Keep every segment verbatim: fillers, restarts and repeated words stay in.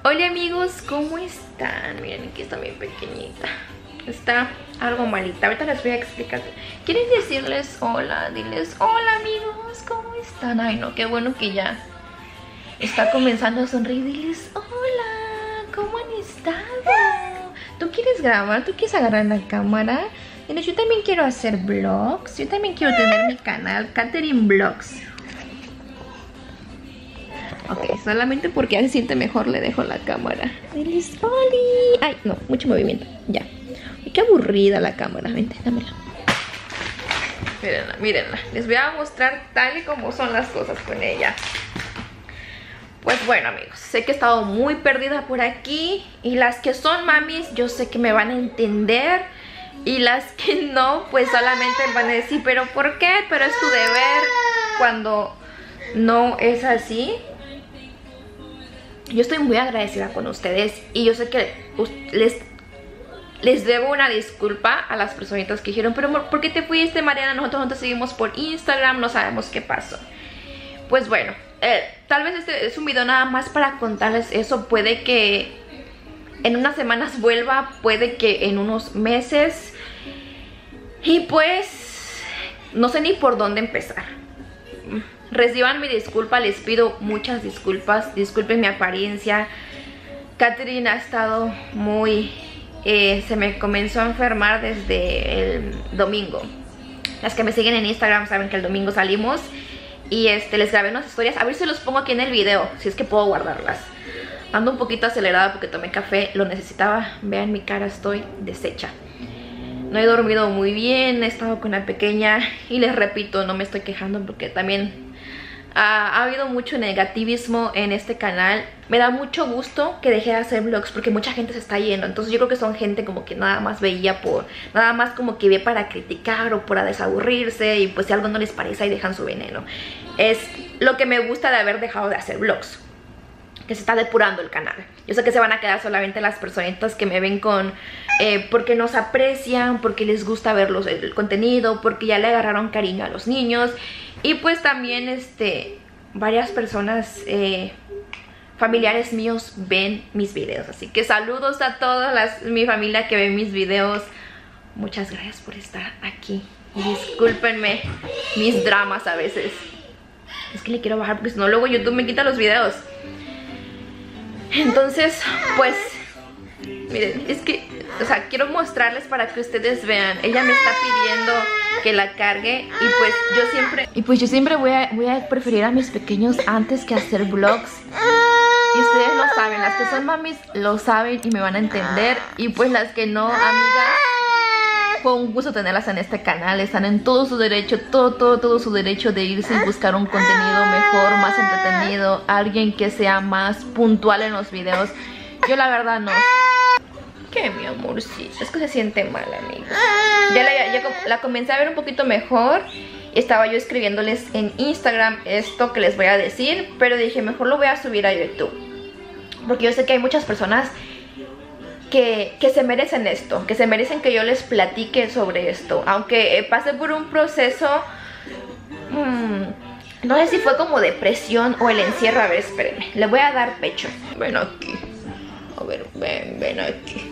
Hola amigos, ¿cómo están? Miren, aquí está bien pequeñita. Está algo malita, ahorita les voy a explicar. ¿Quieren decirles hola? Diles hola amigos, ¿cómo están? Ay no, qué bueno que ya está comenzando a sonreír. Diles hola, ¿cómo han estado? ¿Tú quieres grabar? ¿Tú quieres agarrar la cámara? Diles, yo también quiero hacer vlogs. Yo también quiero tener mi canal, Katherine Vlogs. Ok, solamente porque ya se siente mejor le dejo la cámara. Diles Oli. Ay, no, mucho movimiento, ya. Ay, qué aburrida la cámara, vente, dámela. Mírenla, mírenla. Les voy a mostrar tal y como son las cosas con ella. Pues bueno amigos, sé que he estado muy perdida por aquí. Y las que son mamis, yo sé que me van a entender. Y las que no, pues solamente van a decir, ¿pero por qué? Pero es tu deber cuando no es así. Yo estoy muy agradecida con ustedes y yo sé que les, les debo una disculpa a las personitas que dijeron, pero ¿por qué te fuiste, Mariana? Nosotros no te seguimos por Instagram, no sabemos qué pasó. Pues bueno, eh, tal vez este es un video nada más para contarles eso. Puede que en unas semanas vuelva, puede que en unos meses. Y pues no sé ni por dónde empezar. Reciban mi disculpa, les pido muchas disculpas. Disculpen mi apariencia. Katherine ha estado muy... Eh, se me comenzó a enfermar desde el domingo. Las que me siguen en Instagram saben que el domingo salimos. Y este, les grabé unas historias. A ver si los pongo aquí en el video, si es que puedo guardarlas. Ando un poquito acelerada porque tomé café, lo necesitaba. Vean mi cara, estoy deshecha. No he dormido muy bien, he estado con la pequeña. Y les repito, no me estoy quejando porque también... Uh, ha habido mucho negativismo en este canal. Me da mucho gusto que dejé de hacer vlogs porque mucha gente se está yendo. Entonces yo creo que son gente como que nada más veía por... Nada más como que ve para criticar o para desaburrirse. Y pues si algo no les parece ahí dejan su veneno. Es lo que me gusta de haber dejado de hacer vlogs, que se está depurando el canal. Yo sé que se van a quedar solamente las personitas que me ven con... Eh, porque nos aprecian, porque les gusta ver los, el contenido, porque ya le agarraron cariño a los niños. Y pues también este varias personas, eh, familiares míos ven mis videos. Así que saludos a toda las, mi familia que ve mis videos. Muchas gracias por estar aquí. Discúlpenme mis dramas a veces. Es que le quiero bajar porque si no luego YouTube me quita los videos. Entonces, pues, miren, es que, o sea, quiero mostrarles para que ustedes vean. Ella me está pidiendo que la cargue y pues yo siempre, y pues yo siempre voy a, voy a preferir a mis pequeños antes que hacer vlogs. Y ustedes lo saben, las que son mamis lo saben y me van a entender. Y pues las que no, amigas, fue un gusto tenerlas en este canal. Están en todo su derecho, todo, todo, todo su derecho de irse y buscar un contenido mejor, más entretenido, alguien que sea más puntual en los videos. Yo la verdad no. ¿Qué, mi amorcito? Es que se siente mal, amigos. Ya la, ya la comencé a ver un poquito mejor. Estaba yo escribiéndoles en Instagram esto que les voy a decir, pero dije, mejor lo voy a subir a YouTube. Porque yo sé que hay muchas personas Que, que se merecen esto, que se merecen que yo les platique sobre esto. Aunque eh, pasé por un proceso, mmm, no sé si fue como depresión o el encierro. A ver, espérenme, le voy a dar pecho. Ven aquí, a ver, ven, ven aquí.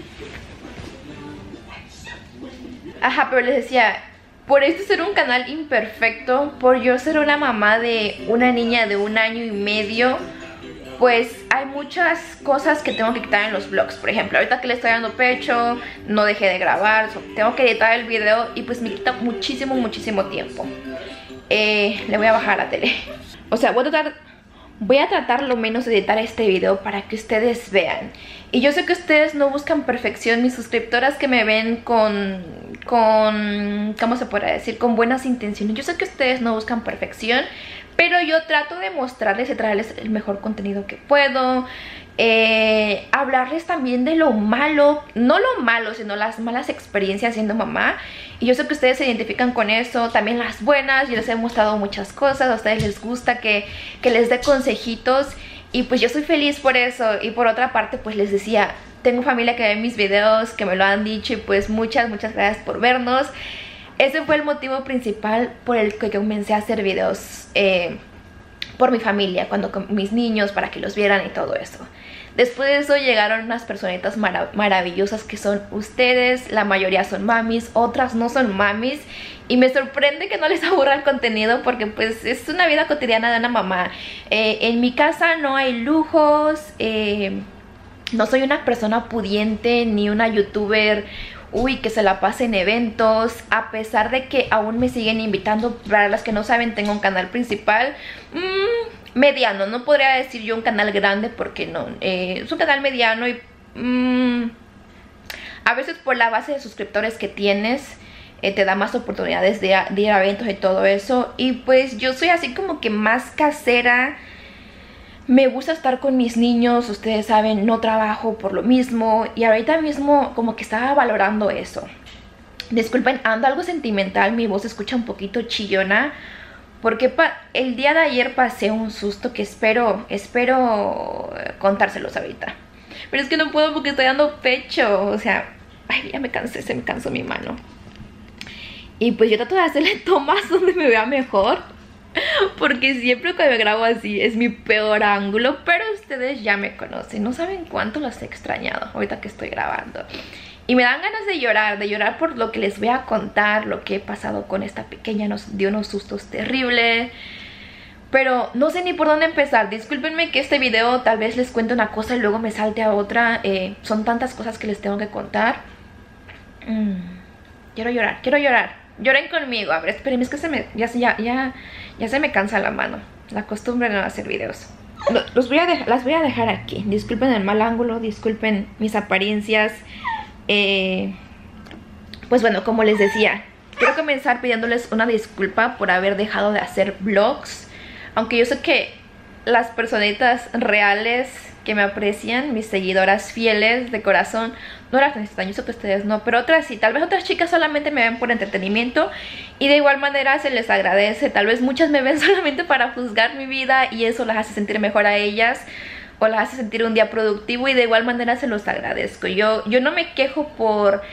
Ajá, pero les decía, por esto ser un canal imperfecto, por yo ser una mamá de una niña de un año y medio, pues hay muchas cosas que tengo que quitar en los vlogs. Por ejemplo, ahorita que le estoy dando pecho, no dejé de grabar, tengo que editar el video y pues me quita muchísimo, muchísimo tiempo. eh, Le voy a bajar la tele. O sea, voy a tratar, voy a tratar lo menos de editar este video para que ustedes vean. Y yo sé que ustedes no buscan perfección. Mis suscriptoras que me ven con, con, ¿cómo se puede decir? Con buenas intenciones. Yo sé que ustedes no buscan perfección, pero yo trato de mostrarles y traerles el mejor contenido que puedo. Eh, hablarles también de lo malo. No lo malo, sino las malas experiencias siendo mamá. Y yo sé que ustedes se identifican con eso. También las buenas. Yo les he mostrado muchas cosas. A ustedes les gusta que, que les dé consejitos. Y pues yo soy feliz por eso. Y por otra parte, pues les decía, tengo familia que ve mis videos, que me lo han dicho. Y pues muchas, muchas gracias por vernos. Ese fue el motivo principal por el que comencé a hacer videos. Eh, por mi familia, cuando con mis niños, para que los vieran y todo eso. Después de eso llegaron unas personitas marav maravillosas que son ustedes. La mayoría son mamis, otras no son mamis. Y me sorprende que no les aburra el contenido porque pues es una vida cotidiana de una mamá. Eh, en mi casa no hay lujos, eh, no soy una persona pudiente ni una youtuber, uy, que se la pase en eventos. A pesar de que aún me siguen invitando, para las que no saben tengo un canal principal. Mmm... mediano, no podría decir yo un canal grande porque no, eh, es un canal mediano y mmm, a veces por la base de suscriptores que tienes eh, te da más oportunidades de, de ir a eventos y todo eso. Y pues yo soy así como que más casera, me gusta estar con mis niños, ustedes saben, no trabajo por lo mismo y ahorita mismo como que estaba valorando eso. Disculpen, ando algo sentimental, mi voz se escucha un poquito chillona porque el día de ayer pasé un susto que espero, espero contárselos ahorita. Pero es que no puedo porque estoy dando pecho, o sea, ay, ya me cansé, se me cansó mi mano. Y pues yo trato de hacerle tomas donde me vea mejor, porque siempre que me grabo así es mi peor ángulo. Pero ustedes ya me conocen, no saben cuánto los he extrañado ahorita que estoy grabando. Y me dan ganas de llorar, de llorar por lo que les voy a contar, lo que he pasado con esta pequeña, nos dio unos sustos terribles. Pero no sé ni por dónde empezar, discúlpenme que este video tal vez les cuente una cosa y luego me salte a otra. eh, Son tantas cosas que les tengo que contar. mm, Quiero llorar, quiero llorar. Lloren conmigo, a ver, espérenme, es que se me, ya, ya, ya, ya se me cansa la mano. La costumbre de no hacer videos. Los voy a dejar, las voy a dejar aquí, disculpen el mal ángulo, disculpen mis apariencias. Eh, pues bueno, como les decía, quiero comenzar pidiéndoles una disculpa por haber dejado de hacer vlogs. Aunque yo sé que las personitas reales que me aprecian, mis seguidoras fieles de corazón, no las necesitan, yo sé que ustedes no, pero otras sí, tal vez otras chicas solamente me ven por entretenimiento y de igual manera se les agradece. Tal vez muchas me ven solamente para juzgar mi vida y eso las hace sentir mejor a ellas o las hace sentir un día productivo y de igual manera se los agradezco. Yo, yo no me quejo por,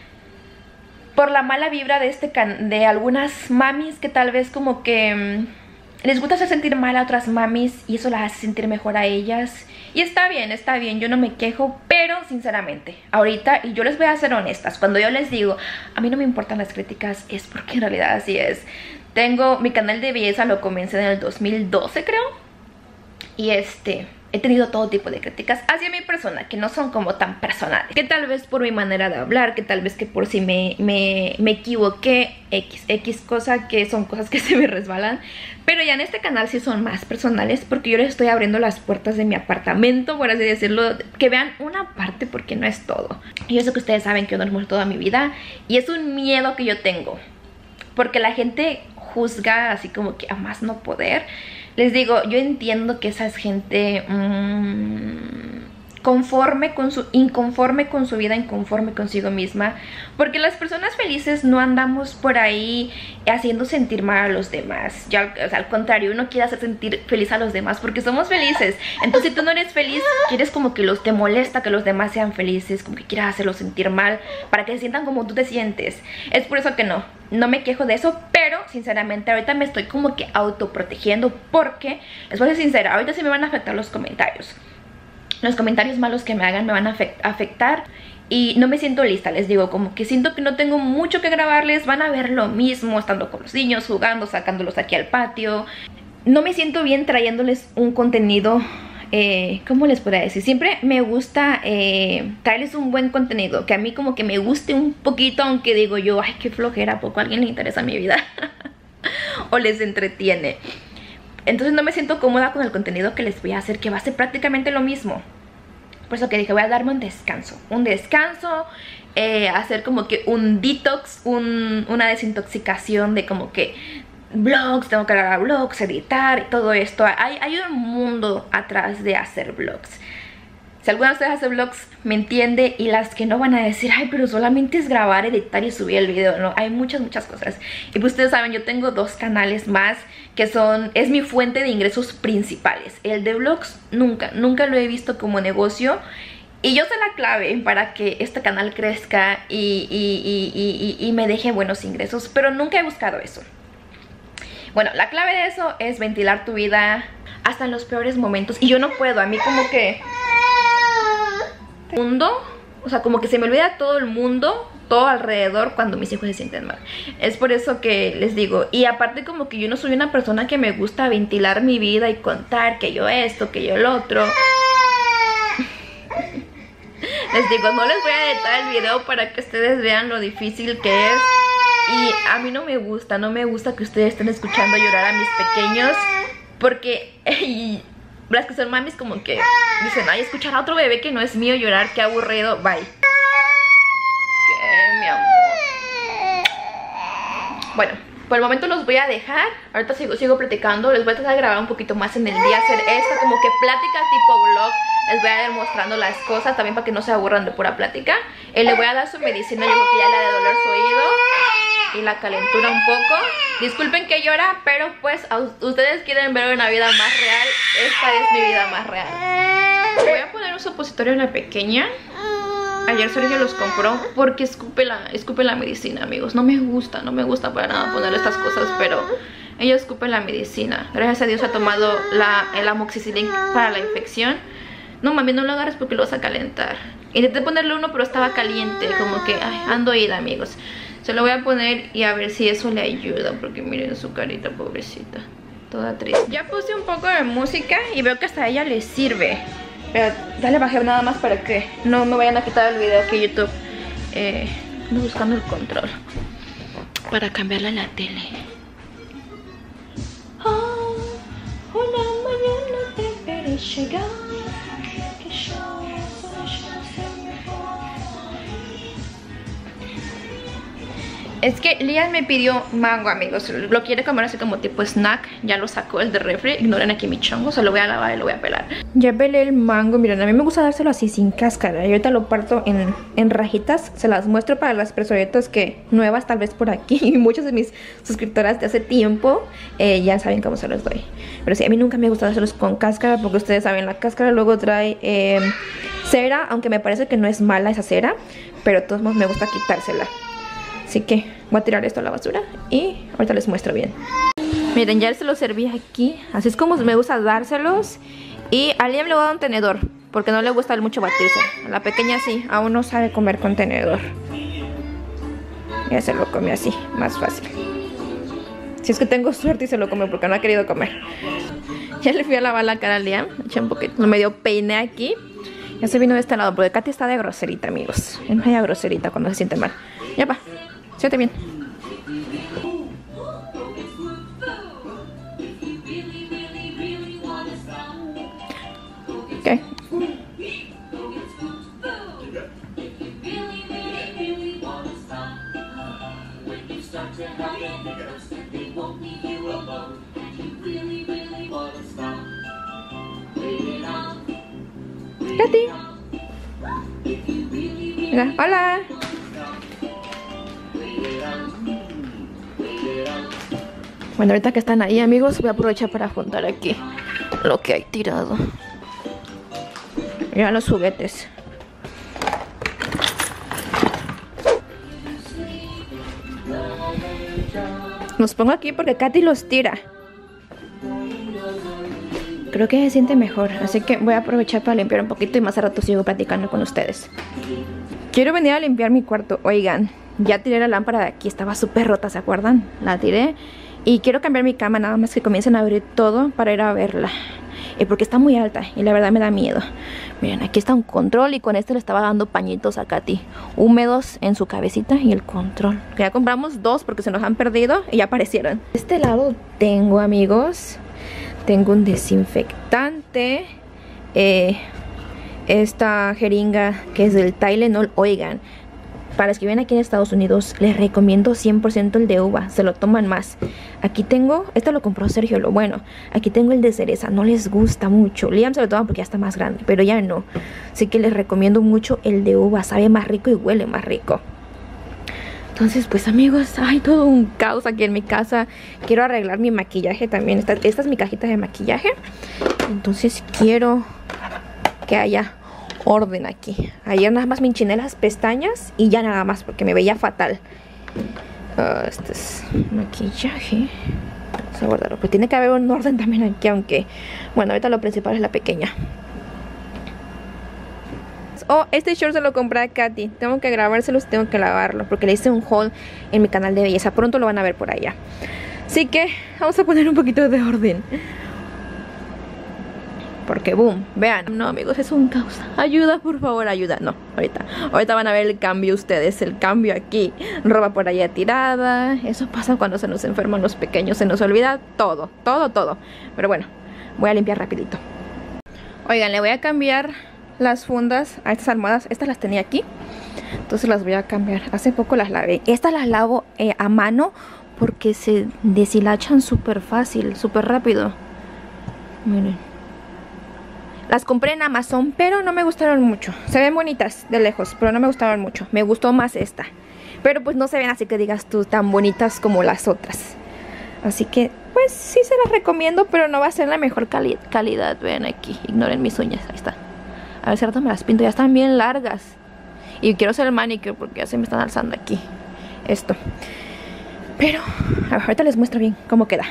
por la mala vibra de, este can, de algunas mamis que tal vez como que mmm, les gusta hacer sentir mal a otras mamis y eso las hace sentir mejor a ellas. Y está bien, está bien, yo no me quejo, pero sinceramente, ahorita, y yo les voy a ser honestas, cuando yo les digo, a mí no me importan las críticas, es porque en realidad así es. Tengo mi canal de belleza, lo comencé en el dos mil doce creo, y este... he tenido todo tipo de críticas hacia mi persona que no son como tan personales. Que tal vez por mi manera de hablar, que tal vez que por si me, me, me equivoqué, X, X cosa, que son cosas que se me resbalan. Pero ya en este canal sí son más personales porque yo les estoy abriendo las puertas de mi apartamento, por así decirlo. Que vean una parte porque no es todo. Y yo sé que ustedes saben que yo no les muestro toda mi vida y es un miedo que yo tengo. Porque la gente juzga así como que a más no poder. Les digo, yo entiendo que esa es gente mmm, conforme con su, inconforme con su vida, inconforme consigo misma. Porque las personas felices no andamos por ahí haciendo sentir mal a los demás. Ya, o sea, al contrario, uno quiere hacer sentir feliz a los demás porque somos felices. Entonces si tú no eres feliz, quieres como que los te molesta que los demás sean felices, como que quieras hacerlos sentir mal para que se sientan como tú te sientes. Es por eso que no, no me quejo de eso, pero sinceramente ahorita me estoy como que autoprotegiendo porque, les voy a ser sincera, ahorita sí me van a afectar los comentarios. Los comentarios malos que me hagan me van a afectar y no me siento lista, les digo, como que siento que no tengo mucho que grabarles. Van a ver lo mismo estando con los niños, jugando, sacándolos aquí al patio. No me siento bien trayéndoles un contenido, eh, ¿cómo les podría decir? Siempre me gusta eh, traerles un buen contenido, que a mí como que me guste un poquito, aunque digo yo, ay, qué flojera, poco a alguien le interesa mi vida o les entretiene. Entonces no me siento cómoda con el contenido que les voy a hacer, que va a ser prácticamente lo mismo. Por eso que dije, voy a darme un descanso. Un descanso, eh, hacer como que un detox, un, una desintoxicación de como que vlogs, tengo que grabar vlogs, editar y todo esto. Hay, hay un mundo atrás de hacer vlogs. Si alguna de ustedes hace vlogs, me entiende. Y las que no van a decir, ay, pero solamente es grabar, editar y subir el video. No, hay muchas, muchas cosas. Y pues ustedes saben, yo tengo dos canales más que son, es mi fuente de ingresos principales. El de vlogs, nunca, nunca lo he visto como negocio. Y yo sé la clave para que este canal crezca y, y, y, y, y me deje buenos ingresos. Pero nunca he buscado eso. Bueno, la clave de eso es ventilar tu vida hasta en los peores momentos. Y yo no puedo, a mí como que... mundo, o sea, como que se me olvida todo el mundo, todo alrededor cuando mis hijos se sienten mal. Es por eso que les digo. Y aparte como que yo no soy una persona que me gusta ventilar mi vida y contar que yo esto, que yo lo otro. Les digo, no les voy a editar el video para que ustedes vean lo difícil que es. Y a mí no me gusta, no me gusta que ustedes estén escuchando llorar a mis pequeños. Porque y las que son mamis como que dicen, ay, escuchar a otro bebé que no es mío llorar, qué aburrido, bye. ¿Qué, mi amor? Bueno, por el momento los voy a dejar. Ahorita sigo, sigo platicando. Les voy a tratar de grabar un poquito más en el día, hacer esta como que plática tipo vlog. Les voy a ir mostrando las cosas también para que no se aburran de pura plática. eh, Le voy a dar su medicina, yo creo que ya le ha de doler su oído y la calentura un poco. Disculpen que llora, pero pues a ustedes quieren ver una vida más real. Esta es mi vida más real. Voy a poner un supositorio en la pequeña. Ayer Sergio los compró porque escupe la, escupe la medicina, amigos. No me gusta, no me gusta para nada poner estas cosas, pero ella escupe la medicina. Gracias a Dios ha tomado la, el amoxicilin para la infección. No, mami, no lo agarres porque lo vas a calentar. Intenté ponerle uno, pero estaba caliente. Como que, ay, ando ida, amigos. Se lo voy a poner y a ver si eso le ayuda. Porque miren su carita, pobrecita. Toda triste. Ya puse un poco de música y veo que hasta a ella le sirve. Pero ya le bajé nada más para que no me vayan a quitar el video aquí YouTube. Eh, ando buscando el control para cambiarla en la tele. Oh, una mañana te veré llegar. Es que Liam me pidió mango, amigos. Lo quiere comer así como tipo snack. Ya lo sacó el de refri. Ignoren aquí mi chongo. Se lo voy a lavar y lo voy a pelar. Ya pelé el mango. Miren, a mí me gusta dárselo así sin cáscara. Y ahorita lo parto en, en rajitas. Se las muestro para las personitas que nuevas tal vez por aquí. Y muchas de mis suscriptoras de hace tiempo eh, ya saben cómo se los doy. Pero sí, a mí nunca me gusta dárselos con cáscara. Porque ustedes saben, la cáscara luego trae eh, cera. Aunque me parece que no es mala esa cera. Pero de todos modos me gusta quitársela. Así que voy a tirar esto a la basura y ahorita les muestro bien. Miren, ya se los serví aquí. Así es como me gusta dárselos. Y a Liam le voy a dar un tenedor porque no le gusta mucho batirse. A la pequeña sí, aún no sabe comer con tenedor. Ya se lo come así, más fácil. Si es que tengo suerte y se lo come porque no ha querido comer. Ya le fui a lavar la cara a Liam. Eché un poquito, me dio peine aquí. Ya se vino de este lado porque Katy está de groserita, amigos. Es media groserita cuando se siente mal. Ya va. Siente bien. Ok. Katy. Mira, hola. Bueno, ahorita que están ahí, amigos, voy a aprovechar para juntar aquí lo que hay tirado. Mira los juguetes. Los pongo aquí porque Katy los tira. Creo que se siente mejor, así que voy a aprovechar para limpiar un poquito y más a rato sigo platicando con ustedes. Quiero venir a limpiar mi cuarto. Oigan, ya tiré la lámpara de aquí, estaba súper rota, ¿se acuerdan? La tiré. Y quiero cambiar mi cama, nada más que comiencen a abrir todo para ir a verla. Eh, porque está muy alta y la verdad me da miedo. Miren, aquí está un control y con este le estaba dando pañitos a Katy. Húmedos en su cabecita y el control. Que ya compramos dos porque se nos han perdido y ya aparecieron. De este lado tengo, amigos, tengo un desinfectante. Eh, esta jeringa que es del Tylenol. Oigan, para los que viven aquí en Estados Unidos, les recomiendo cien por ciento el de uva. Se lo toman más. Aquí tengo, este lo compró Sergio, lo bueno. Aquí tengo el de cereza, no les gusta mucho. Liam se lo toma porque ya está más grande, pero ya no. Así que les recomiendo mucho el de uva. Sabe más rico y huele más rico. Entonces, pues amigos, hay todo un caos aquí en mi casa. Quiero arreglar mi maquillaje también. Esta, esta es mi cajita de maquillaje. Entonces quiero que haya orden aquí. Ayer nada más me enchiné las pestañas y ya nada más porque me veía fatal. Uh, este es maquillaje. a guardarlo. Pues tiene que haber un orden también aquí, aunque... Bueno, ahorita lo principal es la pequeña. Oh, este short se lo compré a Katy. Tengo que grabárselos, tengo que lavarlo, porque le hice un haul en mi canal de belleza. Pronto lo van a ver por allá. Así que vamos a poner un poquito de orden. Porque boom, vean. No, amigos, es un caos. Ayuda, por favor, ayuda. No, ahorita Ahorita van a ver el cambio ustedes. El cambio aquí. Ropa por allá tirada. Eso pasa cuando se nos enferman los pequeños. Se nos olvida todo, todo, todo. Pero bueno, voy a limpiar rapidito. Oigan, le voy a cambiar las fundas a estas almohadas. Estas las tenía aquí, entonces las voy a cambiar. Hace poco las lavé. Estas las lavo eh, a mano, porque se deshilachan súper fácil, súper rápido. Miren, las compré en Amazon, pero no me gustaron mucho. Se ven bonitas de lejos, pero no me gustaron mucho. Me gustó más esta, pero pues no se ven así que digas tú tan bonitas como las otras. Así que pues sí se las recomiendo, pero no va a ser la mejor cali calidad. Vean aquí, ignoren mis uñas, ahí está. A ver si ahorita me las pinto, ya están bien largas. Y quiero hacer el manicure porque ya se me están alzando aquí esto. Pero a ver, ahorita les muestro bien cómo queda.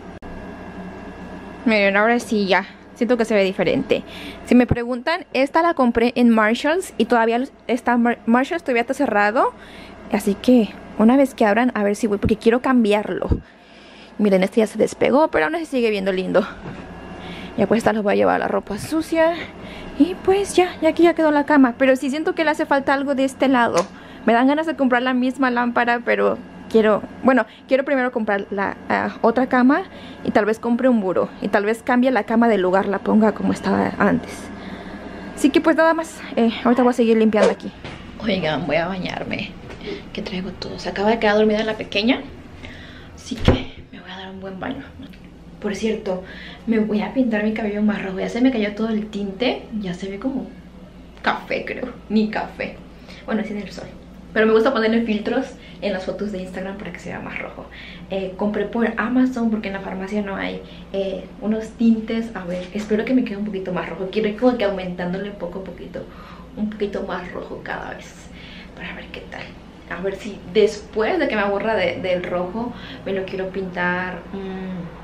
Miren, ahora sí ya siento que se ve diferente. Si me preguntan, esta la compré en Marshalls y todavía está, Marshalls todavía está cerrado. Así que una vez que abran, a ver si voy, porque quiero cambiarlo. Miren, este ya se despegó, pero aún así sigue viendo lindo. Ya pues esta los voy a llevar a la ropa sucia. Y pues ya, ya aquí ya quedó la cama. Pero sí siento que le hace falta algo de este lado. Me dan ganas de comprar la misma lámpara, pero quiero... Bueno, quiero primero comprar la uh, otra cama. Y tal vez compre un buró. Y tal vez cambie la cama de lugar, la ponga como estaba antes. Así que pues nada más, eh, ahorita voy a seguir limpiando aquí. Oigan, voy a bañarme. Que traigo todo. Se acaba de quedar dormida la pequeña. Así que me voy a dar un buen baño. Por cierto, me voy a pintar mi cabello más rojo. Ya se me cayó todo el tinte. Ya se ve como café, creo. Ni café. Bueno, es en el sol. Pero me gusta ponerle filtros en las fotos de Instagram para que se vea más rojo. eh, Compré por Amazon porque en la farmacia no hay eh, unos tintes. A ver, espero que me quede un poquito más rojo. Quiero ir como que aumentándole poco a poquito. Un poquito más rojo cada vez. Para ver qué tal. A ver si después de que me aburra de, del rojo, me lo quiero pintar... Mmm,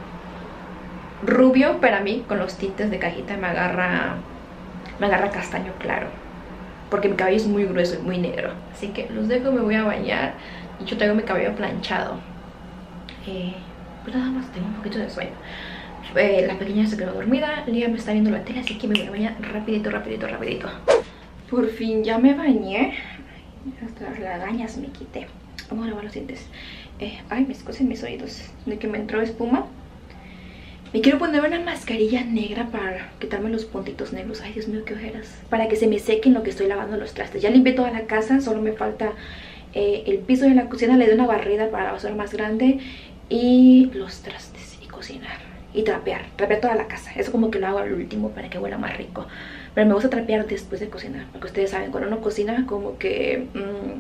rubio, pero a mí con los tintes de cajita me agarra me agarra castaño claro, porque mi cabello es muy grueso y muy negro. Así que los dejo, me voy a bañar. Y yo tengo mi cabello planchado. eh, Pues nada más, tengo un poquito de sueño. eh, La pequeña se quedó dormida, Lía me está viendo la tele, así que me voy a bañar rapidito, rapidito, rapidito. Por fin ya me bañé. Hasta las lagañas me quité. Vamos a lavar los dientes. eh, Ay, me escocen mis oídos de que me entró espuma. Me quiero poner una mascarilla negra para quitarme los puntitos negros. Ay, Dios mío, qué ojeras. Para que se me sequen lo que estoy lavando los trastes. Ya limpié toda la casa, solo me falta eh, el piso de la cocina. Le doy una barrida para la basura más grande. Y los trastes y cocinar. Y trapear, trapear toda la casa. Eso como que lo hago al último para que huela más rico. Pero me gusta trapear después de cocinar. Porque ustedes saben, cuando uno cocina como que... Mmm,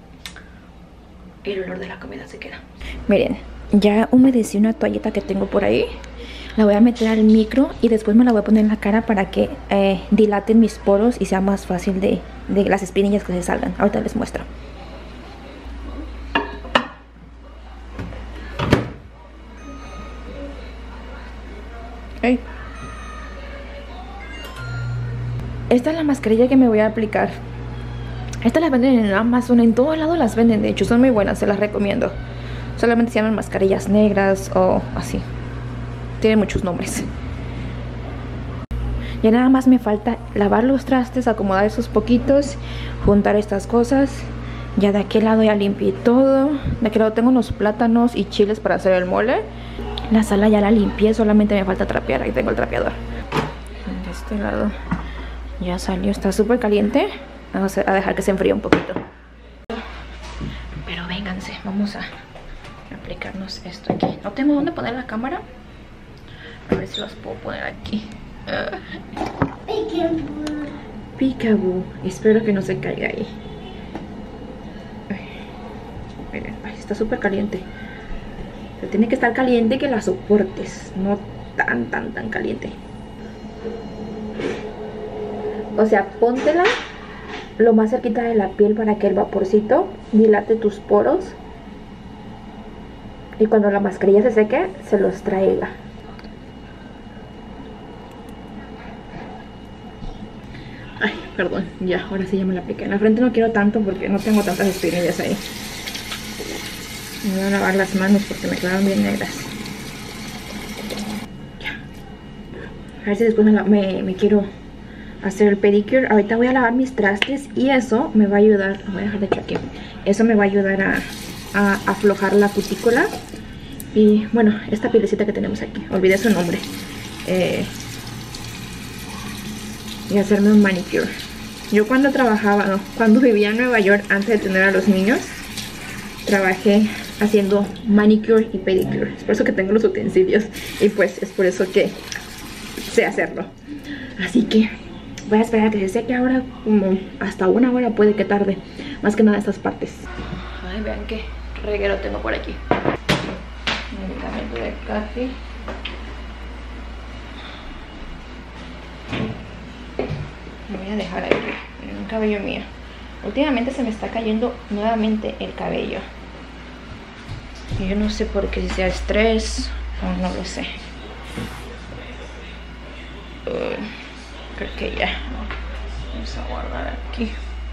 el olor de la comida se queda. Miren, ya humedecí una toallita que tengo por ahí. La voy a meter al micro y después me la voy a poner en la cara para que eh, dilaten mis poros y sea más fácil de, de las espinillas que se salgan. Ahorita les muestro. Hey. Esta es la mascarilla que me voy a aplicar. Estas las venden en Amazon, en todos lados las venden. De hecho son muy buenas, se las recomiendo. Solamente se llaman mascarillas negras o así. Tiene muchos nombres. Ya nada más me falta lavar los trastes, acomodar esos poquitos, juntar estas cosas. Ya de aquel lado ya limpié todo. De aquel lado tengo unos plátanos y chiles para hacer el mole. La sala ya la limpié, solamente me falta trapear. Ahí tengo el trapeador. De este lado ya salió, está súper caliente. Vamos a dejar que se enfríe un poquito. Pero vénganse, vamos a aplicarnos esto aquí. No tengo dónde poner la cámara. A ver si las puedo poner aquí. Peekaboo. Peekaboo. Espero que no se caiga ahí. Ay, miren, ay, está súper caliente. Pero tiene que estar caliente que la soportes. No tan, tan, tan caliente. O sea, póntela lo más cerquita de la piel para que el vaporcito dilate tus poros. y cuando la mascarilla se seque, se los traiga. Ay, perdón, ya, ahora sí ya me la apliqué. En la frente no quiero tanto porque no tengo tantas espinillas ahí. Me voy a lavar las manos porque me quedaron bien negras. Ya. A ver si después me, la, me, me quiero hacer el pedicure. Ahorita voy a lavar mis trastes y eso me va a ayudar. Lo voy a dejar de hecho aquí. Eso me va a ayudar a, a aflojar la cutícula. Y bueno, esta pielecita que tenemos aquí, olvidé su nombre. Eh... Y hacerme un manicure. Yo cuando trabajaba, no, cuando vivía en Nueva York, antes de tener a los niños, trabajé haciendo manicure y pedicure. Es por eso que tengo los utensilios. Y pues es por eso que sé hacerlo. Así que voy a esperar a que se seque ahora. Como hasta una hora puede que tarde. Más que nada estas partes. Ay, vean qué reguero tengo por aquí. Medicamento de Kathy. Me voy a dejar ahí en un cabello mío. Últimamente se me está cayendo nuevamente el cabello. Y yo no sé por qué, si sea estrés o no lo sé. Uh, creo que ya. Vamos a guardar aquí.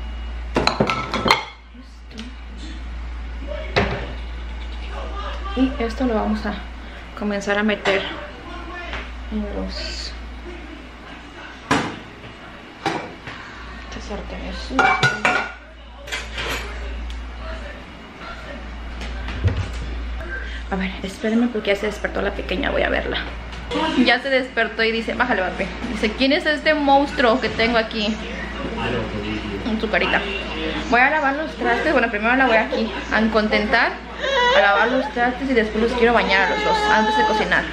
Esto. Y esto lo vamos a comenzar a meter en los sartenes. A ver, espérenme porque ya se despertó la pequeña, voy a verla. Ya se despertó y dice, bájale, papi. Dice, ¿quién es este monstruo que tengo aquí en su carita? Voy a lavar los trastes. Bueno, primero la voy aquí a contentar, a lavar los trastes y después los quiero bañar a los dos antes de cocinar.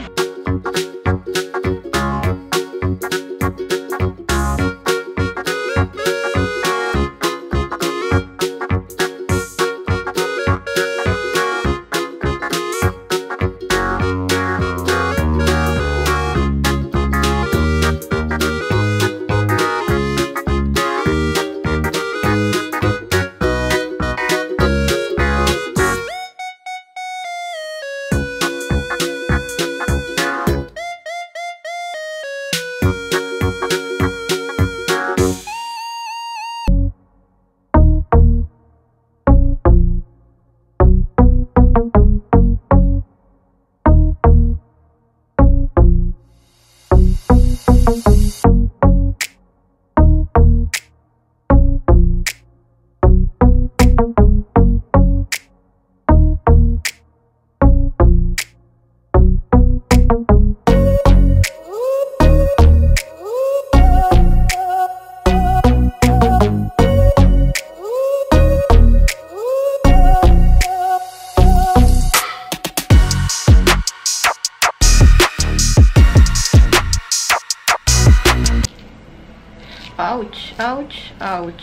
Ouch, ouch, ouch.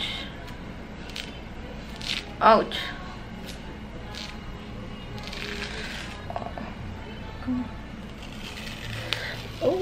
Ouch. Oh.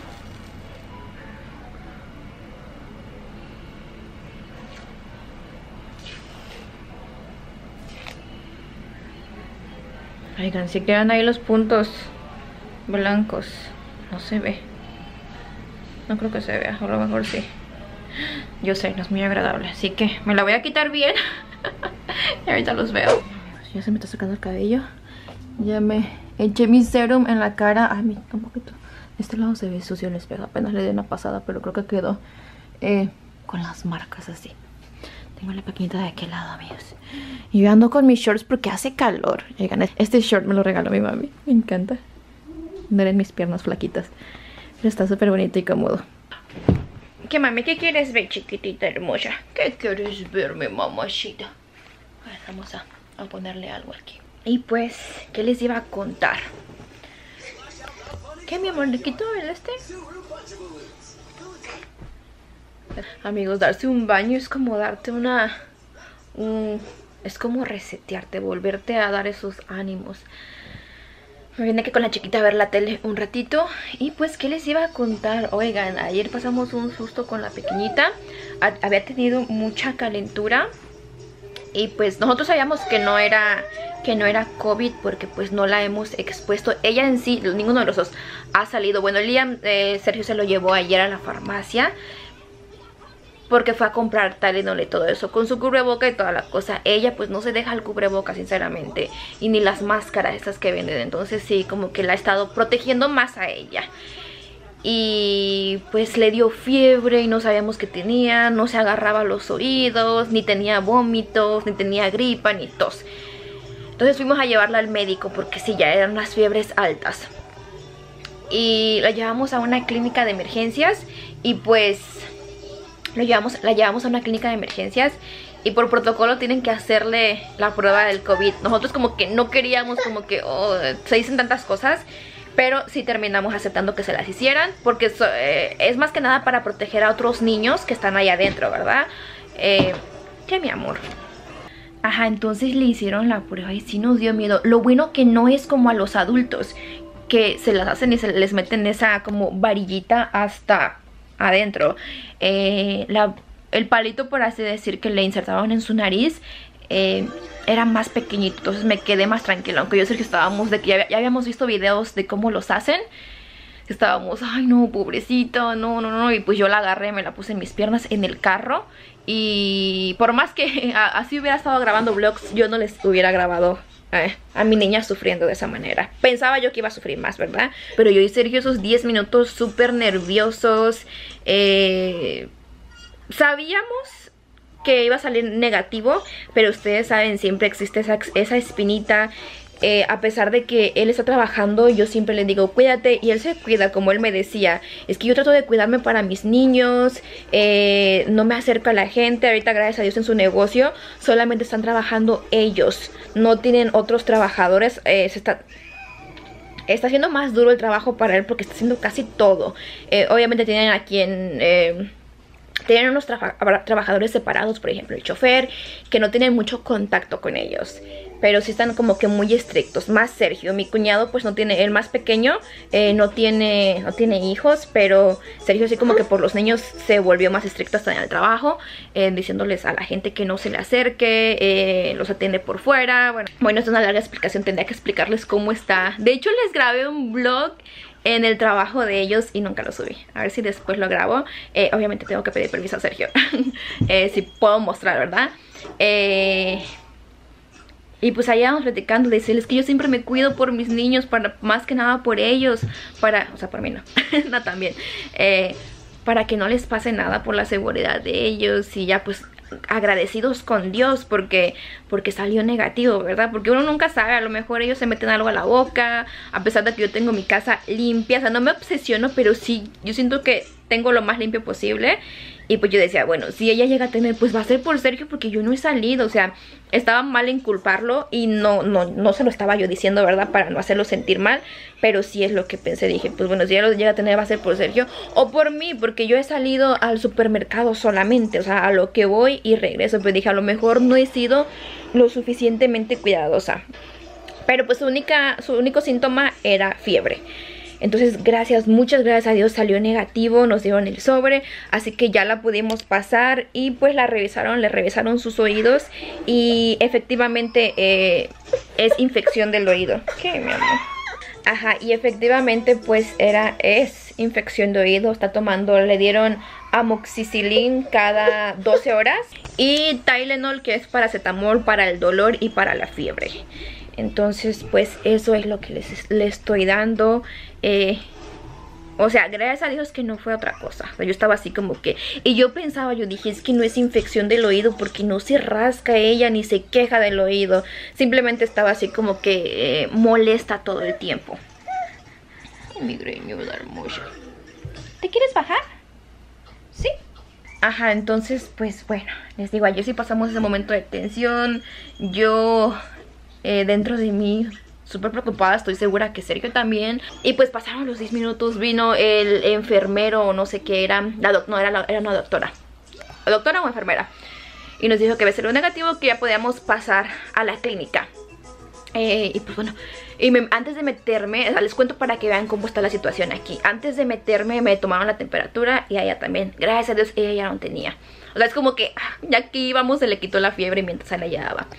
Oigan, si quedan ahí los puntos blancos, no se ve. No creo que se vea, a lo mejor sí. Yo sé, no es muy agradable, así que me la voy a quitar bien. Y ahorita los veo. Ya se me está sacando el cabello. Ya me eché mi serum en la cara. Ay, mira, un poquito. Este lado se ve sucio en el espejo. Apenas le di una pasada, pero creo que quedó eh, con las marcas así. Tengo la pequeñita de aquel lado, amigos. Y yo ando con mis shorts porque hace calor. Oigan, este short me lo regaló mi mami. Me encanta. Miren mis piernas flaquitas. Pero está súper bonito y cómodo. ¿Qué, mami? ¿Qué quieres ver, chiquitita hermosa? ¿Qué quieres ver, mi mamacita? A ver, vamos a, a ponerle algo aquí. Y pues, ¿qué les iba a contar? ¿Qué, mi amor? ¿Le quito el este? Amigos, darse un baño es como darte una... Un, es como resetearte, volverte a dar esos ánimos. Me vine aquí con la chiquita a ver la tele un ratito. Y pues, ¿qué les iba a contar? Oigan, ayer pasamos un susto con la pequeñita. Había tenido mucha calentura. Y pues nosotros sabíamos que no era que no era COVID porque pues no la hemos expuesto. Ella en sí, ninguno de los dos ha salido. Bueno, Liam, eh, Sergio se lo llevó ayer a la farmacia porque fue a comprar Tylenol y todo eso, con su cubreboca y toda la cosa. Ella pues no se deja el cubreboca, sinceramente, y ni las máscaras esas que venden. Entonces sí, como que la ha estado protegiendo más a ella. Y pues le dio fiebre y no sabíamos qué tenía. No se agarraba los oídos, ni tenía vómitos, ni tenía gripa, ni tos. Entonces fuimos a llevarla al médico porque sí, ya eran las fiebres altas. Y la llevamos a una clínica de emergencias y pues... Lo llevamos, la llevamos a una clínica de emergencias y por protocolo tienen que hacerle la prueba del COVID. Nosotros como que no queríamos, como que oh, se dicen tantas cosas, pero sí terminamos aceptando que se las hicieran porque so, eh, es más que nada para proteger a otros niños que están allá adentro, ¿verdad? Eh, ¿Qué, mi amor? Ajá, entonces le hicieron la prueba y sí nos dio miedo. Lo bueno que no es como a los adultos, que se las hacen y se les meten esa como varillita hasta... adentro. eh, la, el palito, por así decir, que le insertaban en su nariz eh, era más pequeñito, entonces me quedé más tranquila. Aunque yo sé que estábamos de que ya, ya habíamos visto videos de cómo los hacen, estábamos, ay no, pobrecito, no, no, no. Y pues yo la agarré, me la puse en mis piernas en el carro. Y por más que a, así hubiera estado grabando vlogs, yo no les hubiera grabado Eh, a mi niña sufriendo de esa manera. Pensaba yo que iba a sufrir más, ¿verdad? Pero yo y Sergio esos diez minutos súper nerviosos. eh, Sabíamos que iba a salir negativo, pero ustedes saben, siempre existe esa, esa espinita. Eh, a pesar de que él está trabajando, yo siempre le digo cuídate, y él se cuida, como él me decía. Es que yo trato de cuidarme para mis niños, eh, no me acerco a la gente. Ahorita, gracias a Dios, en su negocio solamente están trabajando ellos, no tienen otros trabajadores. eh, se está... Está haciendo más duro el trabajo para él porque está haciendo casi todo. eh, Obviamente tienen a quien... Eh, tienen unos tra trabajadores separados, por ejemplo el chofer, que no tienen mucho contacto con ellos, pero sí están como que muy estrictos. Más Sergio, mi cuñado, pues no tiene, el más pequeño, eh, no tiene no tiene hijos, pero Sergio sí como que por los niños se volvió más estricto hasta en el trabajo, eh, diciéndoles a la gente que no se le acerque, eh, los atiende por fuera. Bueno, bueno, esto es una larga explicación, tendría que explicarles cómo está. De hecho, les grabé un vlog en el trabajo de ellos y nunca lo subí. A ver si después lo grabo. eh, Obviamente tengo que pedir permiso a Sergio. eh, Si puedo mostrar, ¿verdad? Eh... Y pues allá vamos platicando, de decirles que yo siempre me cuido por mis niños, para, más que nada por ellos, para, o sea, por mí no, no también, eh, para que no les pase nada, por la seguridad de ellos. Y ya pues agradecidos con Dios porque, porque salió negativo, ¿verdad? Porque uno nunca sabe, a lo mejor ellos se meten algo a la boca, a pesar de que yo tengo mi casa limpia. O sea, no me obsesiono, pero sí, yo siento que tengo lo más limpio posible. Y pues yo decía, bueno, si ella llega a tener, pues va a ser por Sergio, porque yo no he salido. O sea, estaba mal en culparlo y no, no, no se lo estaba yo diciendo, ¿verdad? Para no hacerlo sentir mal. Pero sí es lo que pensé. Dije, pues bueno, si ella lo llega a tener, va a ser por Sergio o por mí, porque yo he salido al supermercado solamente, o sea, a lo que voy y regreso. Pero dije, a lo mejor no he sido lo suficientemente cuidadosa. Pero pues su, única, su único síntoma era fiebre. Entonces, gracias, muchas gracias a Dios salió negativo, nos dieron el sobre, así que ya la pudimos pasar. Y pues la revisaron, le revisaron sus oídos y efectivamente eh, es infección del oído. ¿Qué, mi amor? Ajá, y efectivamente pues era, es infección de oído. Está tomando, le dieron amoxicilin cada doce horas y Tylenol, que es paracetamol para el dolor y para la fiebre. Entonces pues eso es lo que les, les estoy dando. eh, O sea, gracias a Dios que no fue otra cosa. O sea, yo estaba así como que... Y yo pensaba, yo dije, es que no es infección del oído porque no se rasca ella ni se queja del oído. Simplemente estaba así como que eh, molesta todo el tiempo. Mi greñuda hermosa. ¿Te quieres bajar? ¿Sí? Ajá, entonces pues bueno, les digo, ayer sí pasamos ese momento de tensión. Yo... Eh, dentro de mí súper preocupada, estoy segura que Sergio también. Y pues pasaron los diez minutos, vino el enfermero o no sé qué era, la doc no, era, la, era una doctora, ¿la doctora o enfermera? Y nos dijo que había sido negativo, que ya podíamos pasar a la clínica. eh, Y pues bueno, y me, antes de meterme, o sea, les cuento para que vean cómo está la situación aquí. Antes de meterme me tomaron la temperatura y a ella también, gracias a Dios ella ya no tenía. O sea, es como que ya que íbamos se le quitó la fiebre mientras se la llevaba.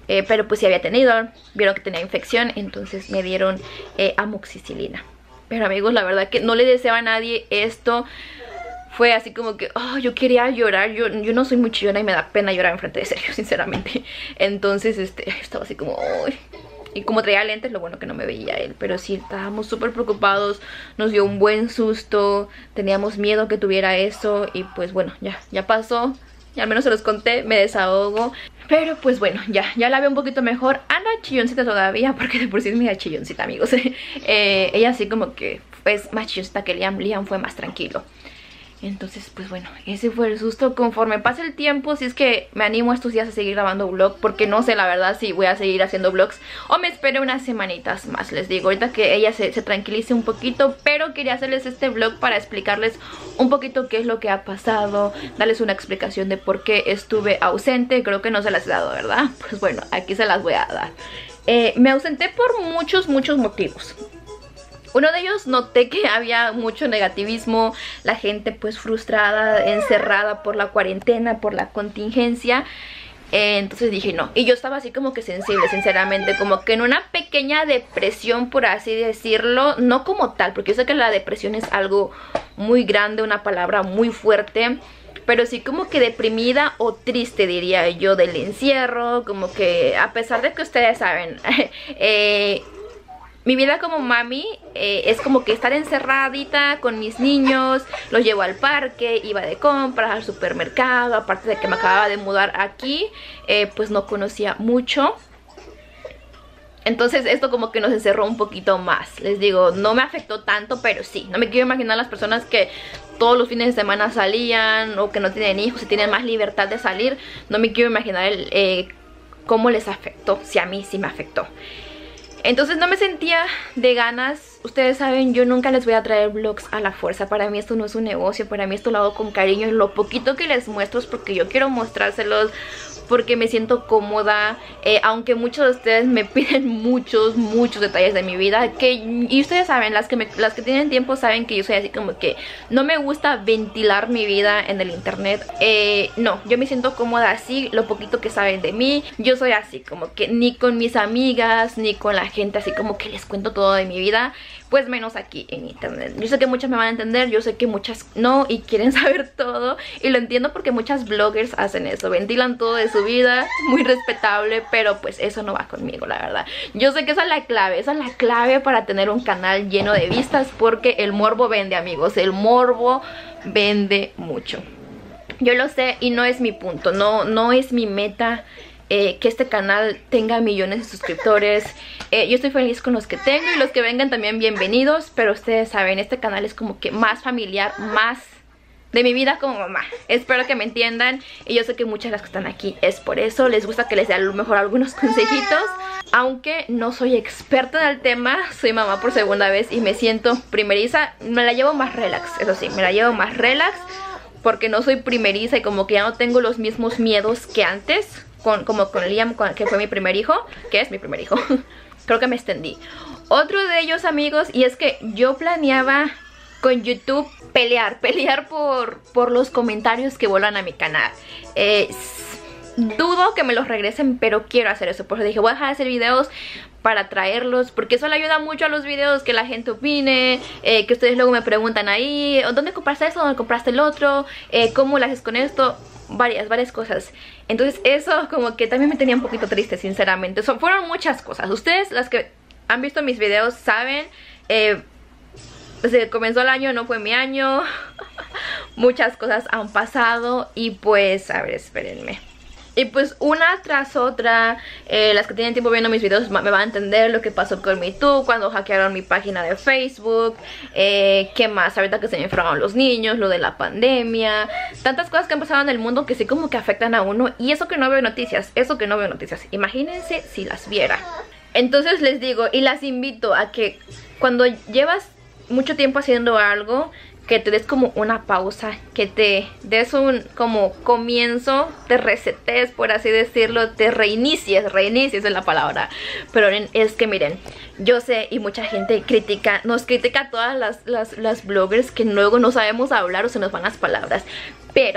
eh, pero pues sí había tenido, vieron que tenía infección, entonces me dieron eh, amoxicilina. Pero amigos, la verdad que no le deseo a nadie esto. Fue así como que, oh, yo quería llorar. Yo, yo no soy muy chillona y me da pena llorar enfrente de Sergio, sinceramente. Entonces, este, estaba así como, oh. Y como traía lentes, lo bueno que no me veía él. Pero sí, estábamos súper preocupados. Nos dio un buen susto. Teníamos miedo que tuviera eso. Y pues bueno, ya, ya pasó. Y al menos se los conté, me desahogo. Pero pues bueno, ya, ya la veo un poquito mejor. Anda chilloncita todavía, porque de por sí es media chilloncita, amigos. eh, Ella así como que es más chilloncita que Liam. Liam fue más tranquilo. Entonces, pues bueno, ese fue el susto. Conforme pase el tiempo, si es que me animo estos días a seguir grabando vlog, porque no sé la verdad si voy a seguir haciendo vlogs o me espero unas semanitas más, les digo, ahorita que ella se, se tranquilice un poquito. Pero quería hacerles este vlog para explicarles un poquito qué es lo que ha pasado, darles una explicación de por qué estuve ausente. Creo que no se las he dado, ¿verdad? Pues bueno, aquí se las voy a dar. eh, Me ausenté por muchos, muchos motivos. Uno de ellos, noté que había mucho negativismo, la gente pues frustrada, encerrada por la cuarentena, por la contingencia. eh, Entonces dije no, y yo estaba así como que sensible, sinceramente, como que en una pequeña depresión, por así decirlo. No como tal, porque yo sé que la depresión es algo muy grande, una palabra muy fuerte, pero sí como que deprimida o triste, diría yo, del encierro. Como que a pesar de que ustedes saben, eh... mi vida como mami eh, es como que estar encerradita con mis niños. Los llevo al parque, iba de compras, al supermercado. Aparte de que me acababa de mudar aquí, eh, pues no conocía mucho. Entonces esto como que nos encerró un poquito más. Les digo, no me afectó tanto, pero sí. No me quiero imaginar las personas que todos los fines de semana salían, o que no tienen hijos y tienen más libertad de salir. No me quiero imaginar el, eh, cómo les afectó, si a mí sí me afectó. Entonces no me sentía de ganas. Ustedes saben, yo nunca les voy a traer vlogs a la fuerza. Para mí esto no es un negocio, para mí esto lo hago con cariño. Y lo poquito que les muestro es porque yo quiero mostrárselos, porque me siento cómoda. eh, Aunque muchos de ustedes me piden muchos, muchos detalles de mi vida, que, y ustedes saben, las que, me, las que tienen tiempo saben que yo soy así como que no me gusta ventilar mi vida en el internet. eh, No, yo me siento cómoda así, lo poquito que saben de mí. Yo soy así, como que ni con mis amigas, ni con la gente así como que les cuento todo de mi vida, pues menos aquí en internet. Yo sé que muchas me van a entender, yo sé que muchas no y quieren saber todo, y lo entiendo porque muchas bloggers hacen eso, ventilan todo de su vida, muy respetable, pero pues eso no va conmigo, la verdad. Yo sé que esa es la clave, esa es la clave para tener un canal lleno de vistas, porque el morbo vende, amigos, el morbo vende mucho. Yo lo sé y no es mi punto, no, no es mi meta. Eh, que este canal tenga millones de suscriptores. eh, Yo estoy feliz con los que tengo, y los que vengan también bienvenidos. Pero ustedes saben, este canal es como que más familiar, más de mi vida como mamá. Espero que me entiendan. Y yo sé que muchas de las que están aquí es por eso. Les gusta que les dé a lo mejor algunos consejitos. Aunque no soy experta en el tema, soy mamá por segunda vez y me siento primeriza. Me la llevo más relax, eso sí, me la llevo más relax, porque no soy primeriza y como que ya no tengo los mismos miedos que antes. Con, como con Liam, con, que fue mi primer hijo, que es mi primer hijo. Creo que me extendí. Otro de ellos, amigos, y es que yo planeaba con YouTube pelear, pelear por, por los comentarios que vuelvan a mi canal. Eh, dudo que me los regresen, pero quiero hacer eso. Por eso dije, voy a dejar de hacer videos para traerlos, porque eso le ayuda mucho a los videos, que la gente opine, eh, que ustedes luego me preguntan ahí, ¿dónde compraste eso? ¿Dónde compraste el otro? Eh, ¿Cómo lo haces con esto? Varias, varias cosas. Entonces eso como que también me tenía un poquito triste, sinceramente. Son, fueron muchas cosas. Ustedes, las que han visto mis videos, saben, eh, desde que comenzó el año no fue mi año. Muchas cosas han pasado y pues, a ver, espérenme. Y pues una tras otra, eh, las que tienen tiempo viendo mis videos me van a entender lo que pasó con mi tú, cuando hackearon mi página de Facebook, eh, qué más, ahorita que se me enfermaron los niños, lo de la pandemia, tantas cosas que han pasado en el mundo que sí como que afectan a uno. Y eso que no veo noticias, eso que no veo noticias, imagínense si las viera. Entonces les digo y las invito a que cuando llevas mucho tiempo haciendo algo, que te des como una pausa, que te des un como comienzo, te resetes, por así decirlo, te reinicies, reinicies es la palabra. Pero es que miren, yo sé y mucha gente critica, nos critica a todas las, las, las bloggers que luego no sabemos hablar o se nos van las palabras. Pero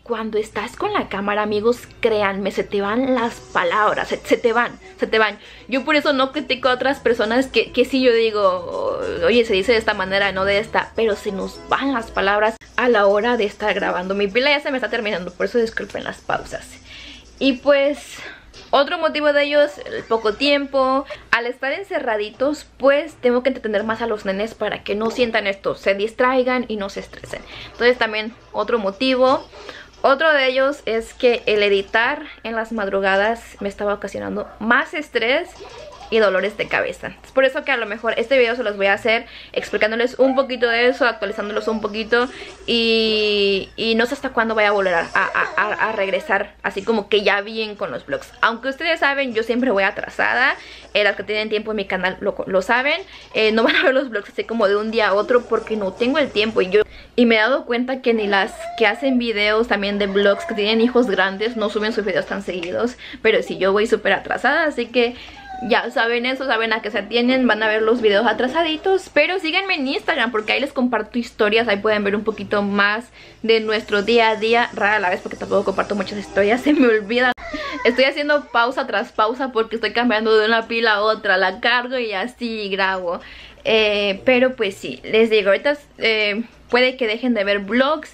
cuando estás con la cámara, amigos, créanme, se te van las palabras, se, se te van, se te van. Yo por eso no critico a otras personas que, que sí yo digo, oye, se dice de esta manera, no de esta, pero se nos van las palabras a la hora de estar grabando. Mi pila ya se me está terminando, por eso disculpen las pausas. Y pues... otro motivo de ellos, el poco tiempo. Al estar encerraditos, pues tengo que entretener más a los nenes para que no sientan esto, se distraigan y no se estresen. Entonces también otro motivo. Otro de ellos es que el editar en las madrugadas me estaba ocasionando más estrés y dolores de cabeza. Es por eso que a lo mejor este video se los voy a hacer explicándoles un poquito de eso, actualizándolos un poquito. Y, y no sé hasta cuándo voy a volver a, a, a, a regresar así como que ya bien con los vlogs. Aunque ustedes saben, yo siempre voy atrasada. eh, Las que tienen tiempo en mi canal lo, lo saben. eh, No van a ver los vlogs así como de un día a otro porque no tengo el tiempo. Y yo y me he dado cuenta que ni las que hacen videos también de vlogs que tienen hijos grandes no suben sus videos tan seguidos. Pero sí, yo voy súper atrasada, así que... ya saben eso, saben a qué se atienen, van a ver los videos atrasaditos. Pero síganme en Instagram porque ahí les comparto historias, ahí pueden ver un poquito más de nuestro día a día. Rara la vez porque tampoco comparto muchas historias, se me olvida. Estoy haciendo pausa tras pausa porque estoy cambiando de una pila a otra, la cargo y así grabo. eh, Pero pues sí, les digo, ahorita... Eh, puede que dejen de ver vlogs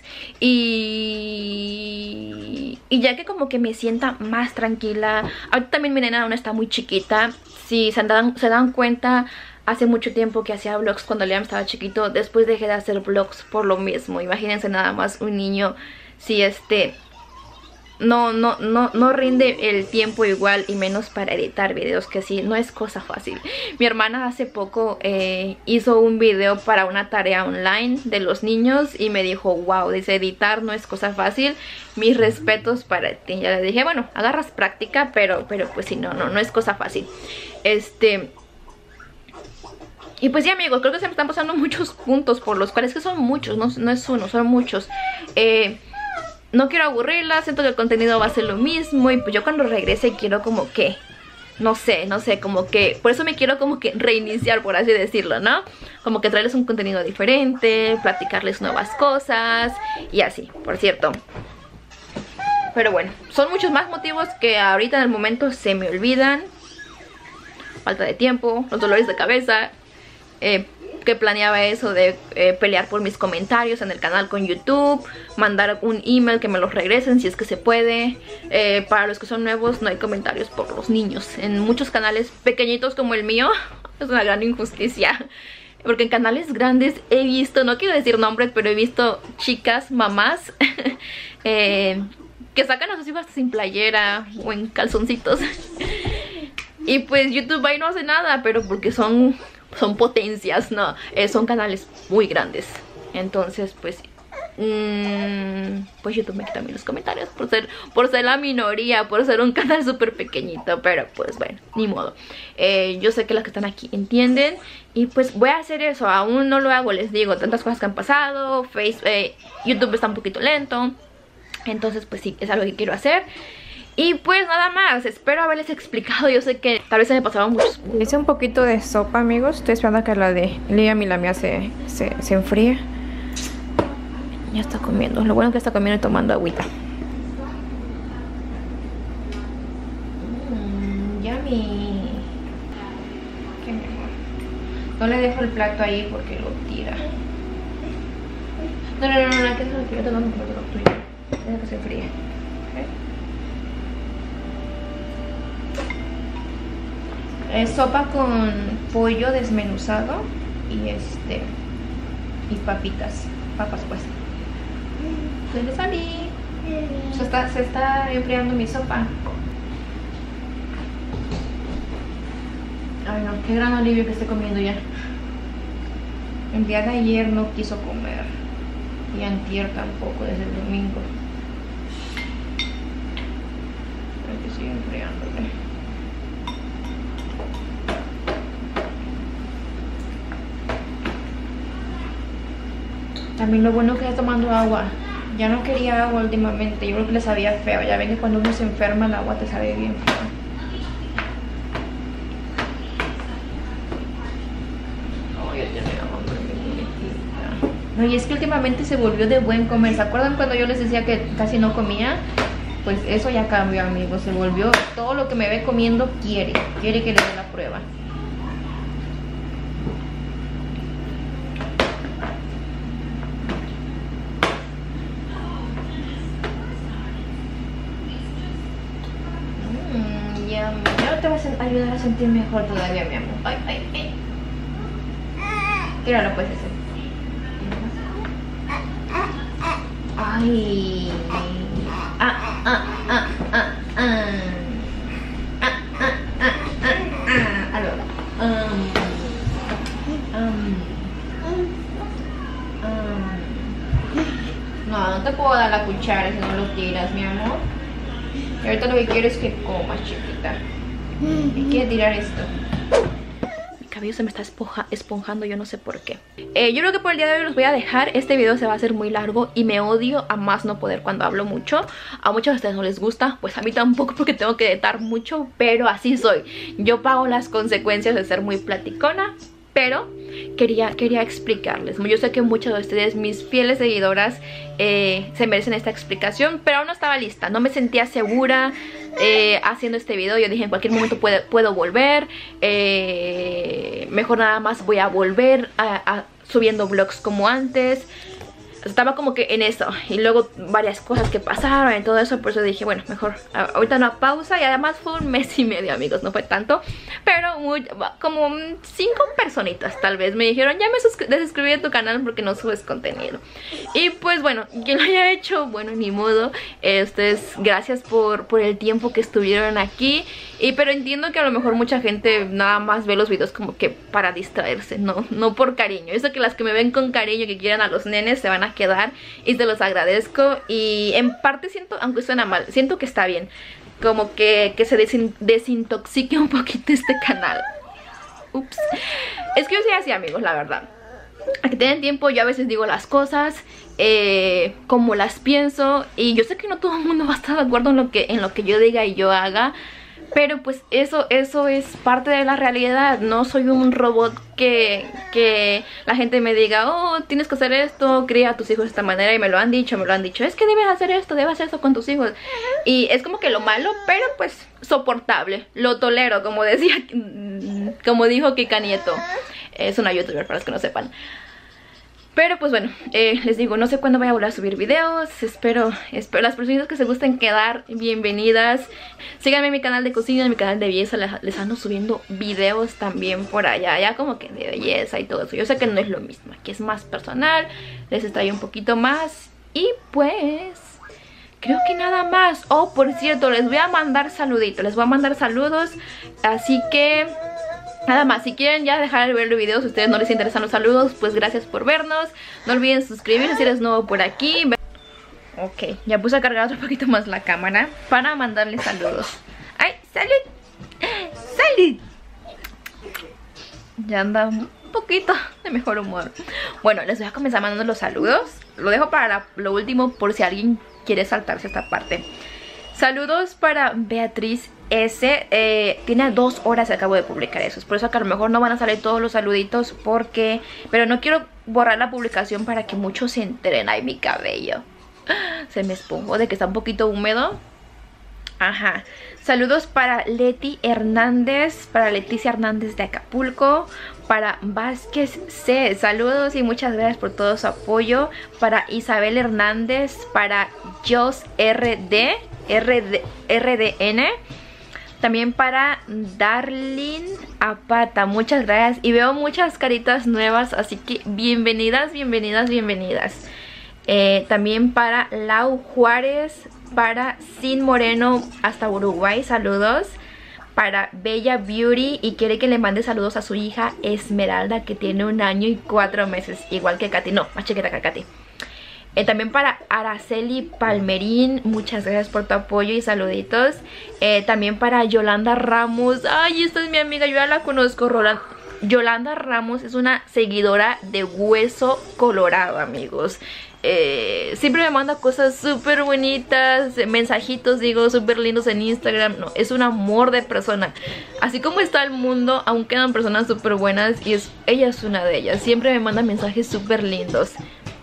y, y ya que como que me sienta más tranquila. Ahorita también mi nena aún está muy chiquita. Si se dan, se dan cuenta, hace mucho tiempo que hacía vlogs cuando Liam estaba chiquito. Después dejé de hacer vlogs por lo mismo. Imagínense nada más un niño si este... No, no, no, no rinde el tiempo igual y menos para editar videos, que sí, no es cosa fácil. Mi hermana hace poco eh, hizo un video para una tarea online de los niños y me dijo, wow, dice, editar no es cosa fácil, mis respetos para ti. Ya le dije, bueno, agarras práctica, pero, pero pues sí, no, no, no es cosa fácil. Este... Y pues ya, amigos, creo que se me están pasando muchos puntos por los cuales, que son muchos, no, no es uno, son muchos. Eh... No quiero aburrirla, siento que el contenido va a ser lo mismo. Y pues yo cuando regrese quiero como que... No sé, no sé, como que... Por eso me quiero como que reiniciar, por así decirlo, ¿no? Como que traerles un contenido diferente, platicarles nuevas cosas y así, por cierto. Pero bueno, son muchos más motivos que ahorita en el momento se me olvidan. Falta de tiempo, los dolores de cabeza... Eh... que planeaba eso de eh, pelear por mis comentarios en el canal con YouTube, mandar un email que me los regresen si es que se puede. Eh, para los que son nuevos, no hay comentarios por los niños. En muchos canales pequeñitos como el mío, es una gran injusticia. Porque en canales grandes he visto, no quiero decir nombres, pero he visto chicas, mamás, eh, que sacan a sus hijos hasta sin playera o en calzoncitos. Y pues YouTube ahí no hace nada, pero porque son... son potencias, no, eh, son canales muy grandes. Entonces pues mmm, pues YouTube me quita a mí los comentarios por ser, por ser la minoría, por ser un canal súper pequeñito. Pero pues bueno, ni modo. eh, Yo sé que las que están aquí entienden. Y pues voy a hacer eso, aún no lo hago, les digo, tantas cosas que han pasado. Facebook, eh, YouTube está un poquito lento. Entonces pues sí, es algo que quiero hacer. Y pues nada más, espero haberles explicado. Yo sé que tal vez se me pasaban muchos. Hice un poquito de sopa, amigos. Estoy esperando a que la de Liam y la mía se, se, se enfríe. Ya está comiendo. Lo bueno es que está comiendo y tomando agüita. Mmm, yummy. Qué mejor. No le dejo el plato ahí porque lo tira. No, no, no, no, no, que eso es lo que yo te mando por lo tuyo. Deja que se enfríe. Es sopa con pollo desmenuzado y este y papitas, papas pues. Se le salí. Se está, se está enfriando mi sopa. Ay no, qué gran alivio que esté comiendo ya. El día de ayer no quiso comer y antier tampoco, desde el domingo. Pero que sigue enfriándole. También lo bueno que está tomando agua. Ya no quería agua últimamente. Yo creo que le sabía feo. Ya ven que cuando uno se enferma el agua te sabe bien feo. Oh, ya tiene hambre, mi bonitita. No, y es que últimamente se volvió de buen comer. ¿Se acuerdan cuando yo les decía que casi no comía? Pues eso ya cambió, amigos. Se volvió, todo lo que me ve comiendo quiere. Quiere que le dé la prueba. Mmm, ya, ya te vas a ayudar a sentir mejor todavía, mi amor. Ay, ay, ay. Tíralo pues ese. Ay. Ah, ah, ah, ah, ah. Ah, ah, ah, ah, ah. Allora. Um, um, um. No, no te puedo dar la cuchara si no lo tiras, mi amor. Y ahorita lo que quiero es que comas, chiquita. ¿Y quieres tirar esto? Mi cabello se me está esponja, esponjando, yo no sé por qué. eh, Yo creo que por el día de hoy los voy a dejar. Este video se va a hacer muy largo y me odio a más no poder cuando hablo mucho. A muchos de ustedes no les gusta, pues a mí tampoco, porque tengo que editar mucho, pero así soy. Yo pago las consecuencias de ser muy platicona. Pero quería, quería explicarles. Yo sé que muchos de ustedes, mis fieles seguidoras, eh, se merecen esta explicación, pero aún no estaba lista. No me sentía segura eh, haciendo este video. Yo dije, en cualquier momento puedo, puedo volver. Eh, mejor nada más voy a volver a, a subiendo vlogs como antes. Estaba como que en eso. Y luego varias cosas que pasaron y todo eso. Por eso dije, bueno, mejor ahorita una pausa. Y además fue un mes y medio, amigos. No fue tanto, pero muy, como cinco personitas tal vez me dijeron, ya me desuscribí de tu canal porque no subes contenido. Y pues bueno, quien lo haya hecho, bueno, ni modo. eh, Ustedes, gracias por, por el tiempo que estuvieron aquí. Y pero entiendo que a lo mejor mucha gente nada más ve los videos como que para distraerse, no, no por cariño. Eso que las que me ven con cariño, que quieran a los nenes, se van a quedar y se los agradezco. Y en parte siento, aunque suena mal, siento que está bien como que, que se desin desintoxique un poquito este canal. Ups. Es que yo soy así, amigos, la verdad. A que tienen tiempo, yo a veces digo las cosas eh, como las pienso. Y yo sé que no todo el mundo va a estar de acuerdo en lo que, en lo que yo diga y yo haga, pero pues eso, eso es parte de la realidad. No soy un robot que, que la gente me diga, oh, tienes que hacer esto, cría a tus hijos de esta manera. Y me lo han dicho, me lo han dicho, es que debes hacer esto, debes hacer esto con tus hijos. Y es como que lo malo, pero pues soportable, lo tolero, como decía, como dijo Kika Nieto. Es una youtuber, para los que no sepan. Pero pues bueno, eh, les digo, no sé cuándo voy a volver a subir videos. Espero, espero las personas que se gusten quedar, bienvenidas. Síganme en mi canal de cocina, en mi canal de belleza. Les, les ando subiendo videos también por allá, ya como que de belleza y todo eso. Yo sé que no es lo mismo, aquí es más personal, les extrae un poquito más. Y pues creo que nada más. Oh, por cierto, les voy a mandar saluditos, les voy a mandar saludos. Así que nada más, si quieren ya dejar de ver los videos, si a ustedes no les interesan los saludos, pues gracias por vernos. No olviden suscribirse si eres nuevo por aquí. Ok, ya puse a cargar otro poquito más la cámara para mandarles saludos. ¡Ay, salud! ¡Salud! Ya anda un poquito de mejor humor. Bueno, les voy a comenzar mandando los saludos. Lo dejo para la, lo último por si alguien quiere saltarse esta parte. Saludos para Beatriz S. Eh, tiene dos horas que acabo de publicar eso. Es por eso que a lo mejor no van a salir todos los saluditos, porque... Pero no quiero borrar la publicación para que muchos se enteren. Ay, mi cabello se me esponjó de que está un poquito húmedo. Ajá. Saludos para Leti Hernández, para Leticia Hernández de Acapulco, para Vázquez C. Saludos y muchas gracias por todo su apoyo. Para Isabel Hernández, para Jos R D, R D, R D N. También para Darlene Apata, muchas gracias. Y veo muchas caritas nuevas, así que bienvenidas, bienvenidas, bienvenidas. Eh, también para Lau Juárez, para Sin Moreno hasta Uruguay, saludos. Para Bella Beauty, y quiere que le mande saludos a su hija Esmeralda, que tiene un año y cuatro meses, igual que Katy, no, más chiquita que Katy. Eh, también para Araceli Palmerín, muchas gracias por tu apoyo y saluditos. Eh, también para Yolanda Ramos, ay, esta es mi amiga, yo ya la conozco. Roland. Yolanda Ramos es una seguidora de Hueso Colorado, amigos. Eh, siempre me manda cosas súper bonitas, mensajitos, digo, súper lindos en Instagram. No, es un amor de persona. Así como está el mundo, aún quedan personas súper buenas, y es, ella es una de ellas. Siempre me manda mensajes súper lindos.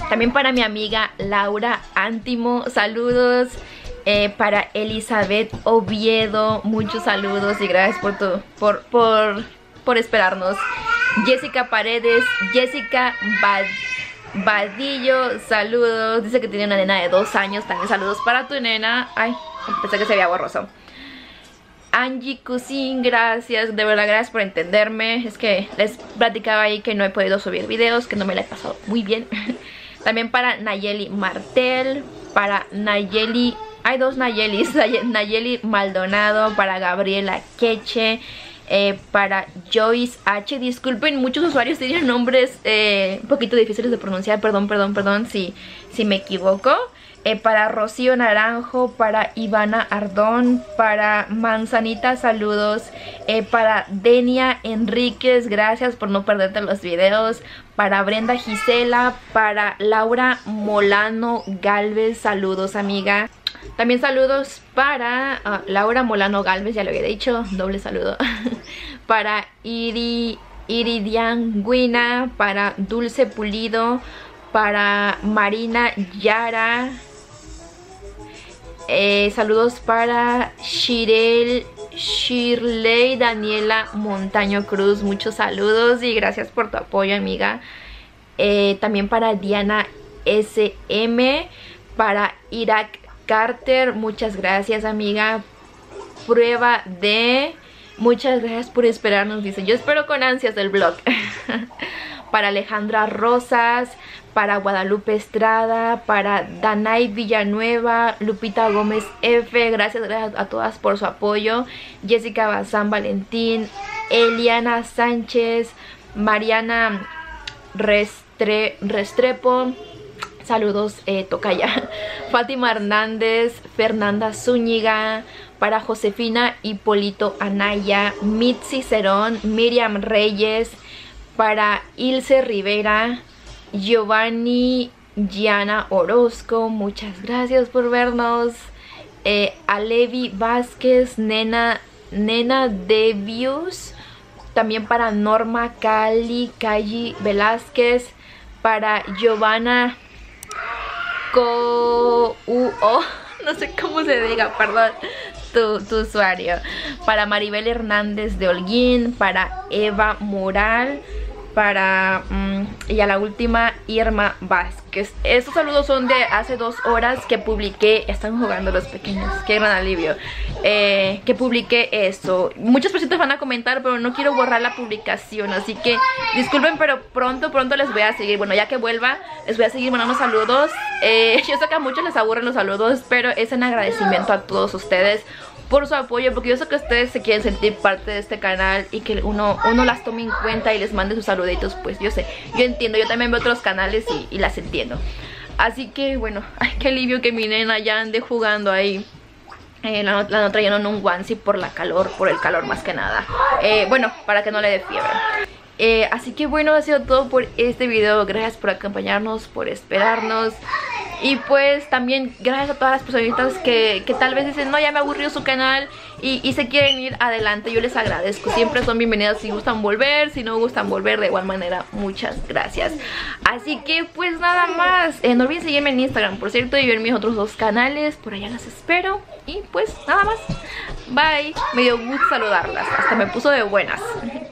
También para mi amiga Laura Antimo, saludos. Eh, para Elizabeth Oviedo, muchos saludos y gracias por tu, por, por, por esperarnos. Jessica Paredes, Jessica Bad, Badillo, saludos. Dice que tiene una nena de dos años, también saludos para tu nena. Ay, pensé que se veía borroso. Angie Cousin, gracias, de verdad gracias por entenderme. Es que les platicaba ahí que no he podido subir videos, que no me la he pasado muy bien. También para Nayeli Martel, para Nayeli, hay dos Nayelis, Nayeli Maldonado, para Gabriela Queche, eh, para Joyce H. Disculpen, muchos usuarios tienen nombres eh, un poquito difíciles de pronunciar, perdón, perdón, perdón si, si me equivoco. Eh, para Rocío Naranjo, para Ivana Ardón, para Manzanita, saludos. eh, Para Denia Enríquez, gracias por no perderte los videos. Para Brenda Gisela, para Laura Molano Galvez, saludos amiga. También saludos para uh, Laura Molano Galvez, ya lo había dicho, doble saludo. Para Iri, Iridian Guina, para Dulce Pulido, para Marina Yara. Eh, saludos para Shirel, Shirley Daniela Montaño Cruz, muchos saludos y gracias por tu apoyo amiga. eh, También para Diana S M, para Irak Carter, muchas gracias amiga. Prueba de, muchas gracias por esperarnos, dice, yo espero con ansias el vlog. Para Alejandra Rosas, para Guadalupe Estrada, para Danay Villanueva, Lupita Gómez F, gracias, gracias a todas por su apoyo. Jessica Bazán Valentín, Eliana Sánchez, Mariana Restre, Restrepo, saludos eh, tocaya. Fátima Hernández, Fernanda Zúñiga, para Josefina Hipólito Anaya, Mitzi Cerón, Miriam Reyes, para Ilse Rivera, Giovanni Gianna Orozco, muchas gracias por vernos. eh, Alevi Vázquez, Nena, Nena Devius, también para Norma Cali, Calli Velázquez, para Giovanna Co U O, no sé cómo se diga, perdón, tu, tu usuario. Para Maribel Hernández de Holguín, para Eva Moral, para um, y a la última Irma Vázquez. Estos saludos son de hace dos horas que publiqué. Están jugando los pequeños, qué gran alivio. eh, Que publiqué esto. Muchas personas van a comentar, pero no quiero borrar la publicación, así que disculpen, pero pronto, pronto les voy a seguir. Bueno, ya que vuelva, les voy a seguir mandando saludos. eh, Yo sé que a muchos les aburren los saludos, pero es en agradecimiento a todos ustedes por su apoyo, porque yo sé que ustedes se quieren sentir parte de este canal y que uno, uno las tome en cuenta y les mande sus saluditos. Pues yo sé, yo entiendo, yo también veo otros canales y, y las entiendo. Así que bueno, ay, qué alivio que mi nena ya ande jugando ahí. eh, La no, la no trayendo un onesie por la calor, por el calor más que nada. eh, Bueno, para que no le dé fiebre. Eh, así que bueno, ha sido todo por este video. Gracias por acompañarnos, por esperarnos. Y pues también gracias a todas las personitas que, que tal vez dicen, no, ya me aburrió su canal y, y se quieren ir adelante. Yo les agradezco, siempre son bienvenidas si gustan volver, si no gustan volver de igual manera, muchas gracias. Así que pues nada más, eh, no olviden seguirme en Instagram, por cierto, y ver mis otros dos canales, por allá las espero. Y pues nada más, bye, me dio gusto saludarlas, hasta me puso de buenas.